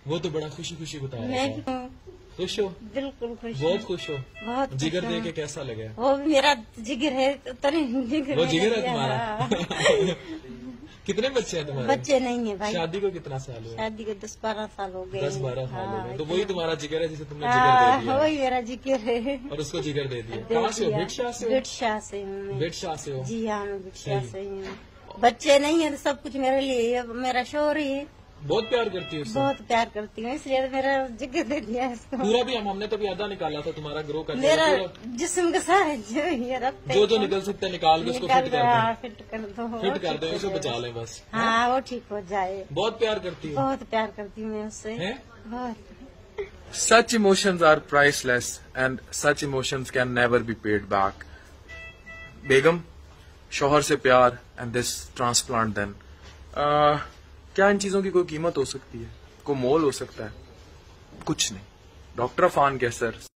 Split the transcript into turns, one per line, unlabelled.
वो तो बड़ा खुशी खुशी बता रहा
मैं
था।
भी हूँ,
खुश हो?
बिल्कुल खुश हूँ।
बहुत खुश हो?
बहुत
जिगर
खुश
दे
हूँ।
के कैसा लगा?
वो भी मेरा जिगर है, तनी जिगर
वो
मेरा
जिगर है
भी
तुम्हारा? कितने बच्चे हैं तुम्हारे?
बच्चे नहीं है भाई।
शादी को कितना साल हुआ?
शादी को 10-12 साल हो गए।
10-12 साल हो गए। तो
इतना।
वही तुम्हारा जिगर है जिसे तुमने जिगर दे दिया
वही मेरा जिगर है।
और उसको जिगर दे दिया। कहाँ से हो? बिटशाह से हो?
बिटशाह से हूँ मैं।
बिटशाह से हो?
जी हाँ, मैं बिटशाह से ही हूँ। बच्चे नहीं है तो सब कुछ मेरे लिए है। मेरा शोहर ही है।
बहुत प्यार करती है उससे?
बहुत प्यार करती हूँ, इसलिए तो मेरा जिगर दे दिया है इसको।
पूरा भी हमने तो भी आधा निकाला था तुम्हारा ग्रो करके।
मेरा जिस्म के सारे जो ये रखते
जो निकल सकता है निकाल के उसको फिट कर दो।
फिट कर दो,
फिट कर दो, उसे बचा लें बस।
हाँ, वो ठीक हो जाए।
बहुत प्यार करती है?
बहुत प्यार करती हूँ मैं उससे।
हैं?
बहुत।
Such emotions are priceless and such emotions can never be paid back. बेगम, शौहर से प्यार and this transplant then. क्या इन चीजों की कोई कीमत हो सकती है? कोई मोल हो सकता है? कुछ नहीं. डॉक्टर अफान कैसर